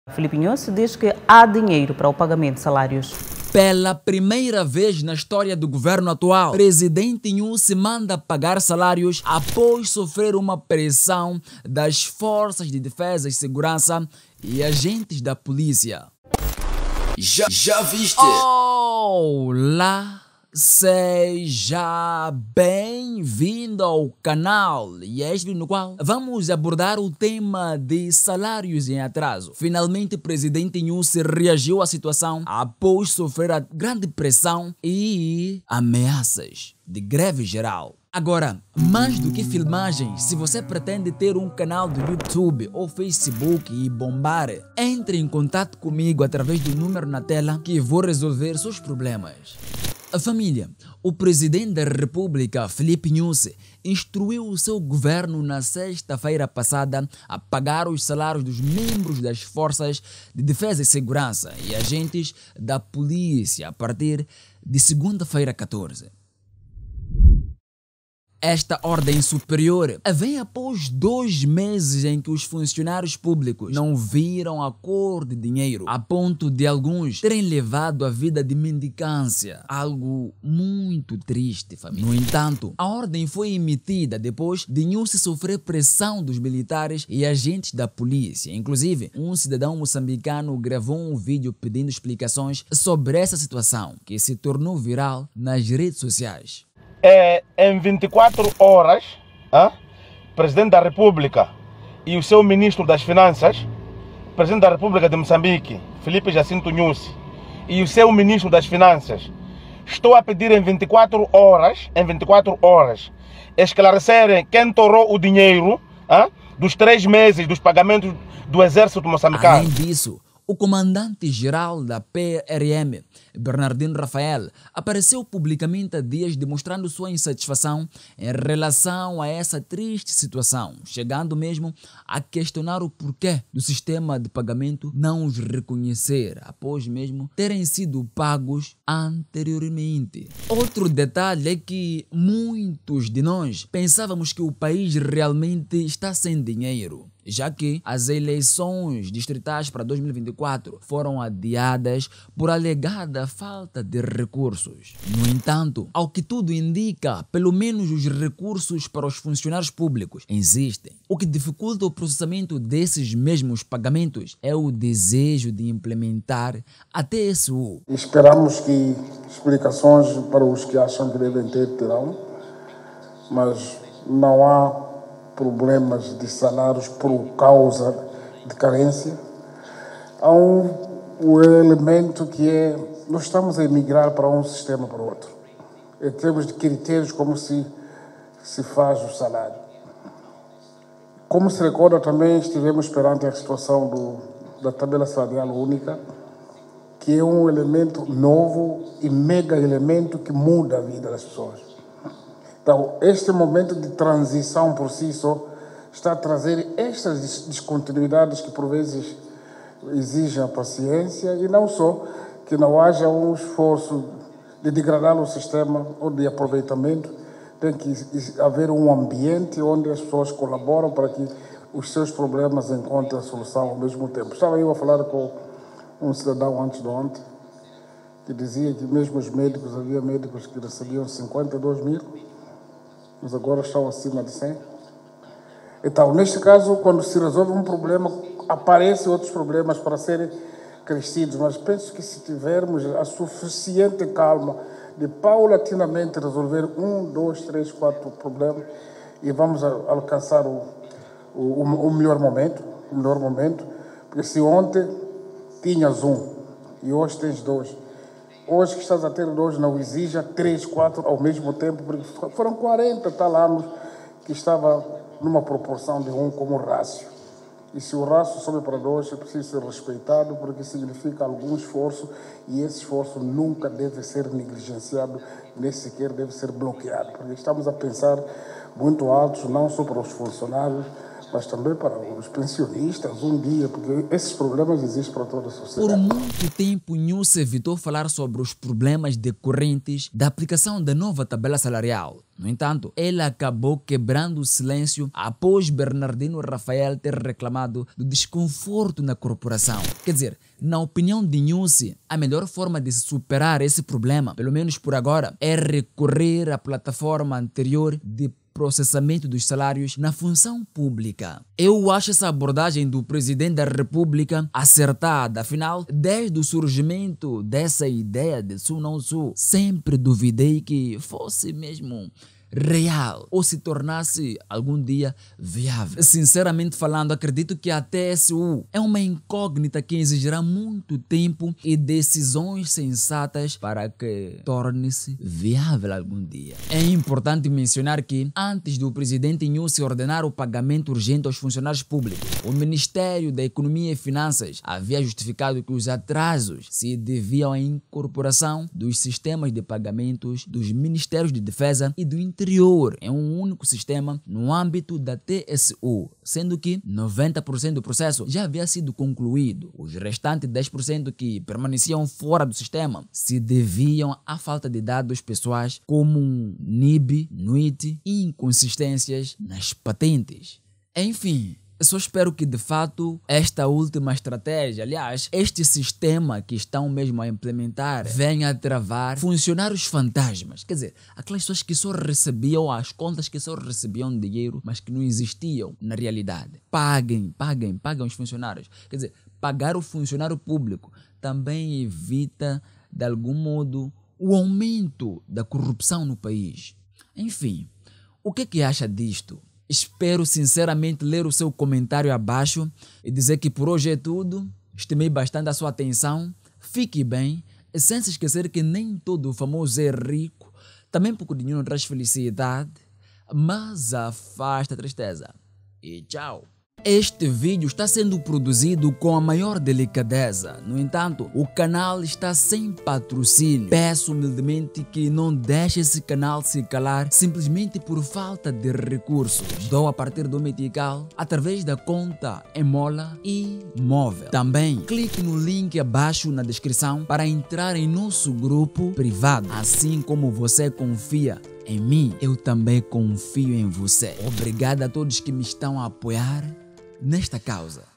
Filipe Inhosse diz que há dinheiro para o pagamento de salários. Pela primeira vez na história do governo atual, presidente Inhosse manda pagar salários após sofrer uma pressão das forças de defesa e segurança e agentes da polícia. Já viste? Olá, seja bem-vindo ao canal e este no qual vamos abordar o tema de salários em atraso. Finalmente, o presidente Inhosse reagiu à situação após sofrer a grande pressão e ameaças de greve geral. Agora, mais do que filmagens, se você pretende ter um canal do YouTube ou Facebook e bombar, entre em contato comigo através do número na tela que vou resolver seus problemas. A família, o presidente da República, Filipe Inhosse, instruiu o seu governo na sexta-feira passada a pagar os salários dos membros das forças de defesa e segurança e agentes da polícia a partir de segunda-feira 14. Esta ordem superior vem após 2 meses em que os funcionários públicos não viram a cor de dinheiro, a ponto de alguns terem levado a vida de mendicância. Algo muito triste, família. No entanto, a ordem foi emitida depois de Inhosse sofrer pressão dos militares e agentes da polícia. Inclusive, um cidadão moçambicano gravou um vídeo pedindo explicações sobre essa situação, que se tornou viral nas redes sociais. Em 24 horas, o Presidente da República e o seu Ministro das Finanças, o Presidente da República de Moçambique, Filipe Jacinto Inhosse, e o seu Ministro das Finanças, estou a pedir em 24 horas, esclarecerem quem torrou o dinheiro dos 3 meses dos pagamentos do Exército moçambicano. Além disso, o comandante-geral da PRM, Bernardino Rafael, apareceu publicamente há dias demonstrando sua insatisfação em relação a essa triste situação, chegando mesmo a questionar o porquê do sistema de pagamento não os reconhecer, após mesmo terem sido pagos anteriormente. Outro detalhe é que muitos de nós pensávamos que o país realmente está sem dinheiro, já que as eleições distritais para 2024 foram adiadas por alegada falta de recursos. No entanto, ao que tudo indica, pelo menos os recursos para os funcionários públicos existem. O que dificulta o processamento desses mesmos pagamentos é o desejo de implementar a TSU. Esperamos que explicações para os que acham que devem ter terão, mas não há problemas de salários por causa de carência. Há um elemento que é, nós estamos a emigrar para um sistema para o outro, em termos de critérios como se faz o salário. Como se recorda também, estivemos perante a situação da tabela salarial única, que é um elemento novo e mega elemento que muda a vida das pessoas. Então, este momento de transição por si só está a trazer estas descontinuidades que por vezes exigem a paciência e não só que não haja um esforço de degradar o sistema ou de aproveitamento. Tem que haver um ambiente onde as pessoas colaboram para que os seus problemas encontrem a solução ao mesmo tempo. Estava eu a falar com um cidadão antes de ontem que dizia que mesmo os médicos, havia médicos que recebiam 52 mil, mas agora estão acima de 100. Então, neste caso, quando se resolve um problema, aparecem outros problemas para serem crescidos, mas penso que se tivermos a suficiente calma de paulatinamente resolver 1, 2, 3, 4 problemas e vamos alcançar o melhor momento, porque se ontem tinhas 1 e hoje tens 2, hoje que estás a ter 2 não exija 3, 4 ao mesmo tempo, porque foram 40 tal anos que estava numa proporção de 1 como rácio. E se o rácio sobe para 2, é preciso ser respeitado, porque significa algum esforço, e esse esforço nunca deve ser negligenciado, nem sequer deve ser bloqueado, porque estamos a pensar muito altos, não só para os funcionários, mas também para os pensionistas um dia, porque esses problemas existem para toda a Por sociedade. muito tempo, Nhúcia evitou falar sobre os problemas decorrentes da aplicação da nova tabela salarial. No entanto, ele acabou quebrando o silêncio após Bernardino Rafael ter reclamado do desconforto na corporação. Quer dizer, na opinião de Nhúcia, a melhor forma de superar esse problema, pelo menos por agora, é recorrer à plataforma anterior de processamento dos salários na função pública. Eu acho essa abordagem do presidente da República acertada, afinal, desde o surgimento dessa ideia de Sul não Sul, sempre duvidei que fosse mesmo real ou se tornasse algum dia viável. Sinceramente falando, acredito que a TSU é uma incógnita que exigirá muito tempo e decisões sensatas para que torne-se viável algum dia. É importante mencionar que, antes do presidente Nhúcia ordenar o pagamento urgente aos funcionários públicos, o Ministério da Economia e Finanças havia justificado que os atrasos se deviam à incorporação dos sistemas de pagamentos dos Ministérios de Defesa e do Interior em um único sistema no âmbito da TSU, sendo que 90% do processo já havia sido concluído. Os restantes 10% que permaneciam fora do sistema se deviam à falta de dados pessoais como NIB, NUIT e inconsistências nas patentes. Enfim, eu só espero que de fato esta última estratégia, aliás, este sistema que estão mesmo a implementar, venha a travar funcionários fantasmas. Quer dizer, aquelas pessoas que só recebiam as contas, que só recebiam dinheiro, mas que não existiam na realidade. Paguem os funcionários. Quer dizer, pagar o funcionário público também evita, de algum modo, o aumento da corrupção no país. Enfim, o que acha disto? Espero sinceramente ler o seu comentário abaixo e dizer que por hoje é tudo. Estimei bastante a sua atenção. Fique bem, e sem se esquecer que nem todo famoso é rico. Também pouco dinheiro traz felicidade, mas afasta a tristeza. E tchau! Este vídeo está sendo produzido com a maior delicadeza. No entanto, o canal está sem patrocínio. Peço humildemente que não deixe esse canal se calar simplesmente por falta de recursos. Dou a partir do Metical através da conta Emola e Móvel. Também clique no link abaixo na descrição para entrar em nosso grupo privado. Assim como você confia em mim, eu também confio em você. Obrigado a todos que me estão a apoiar nesta causa.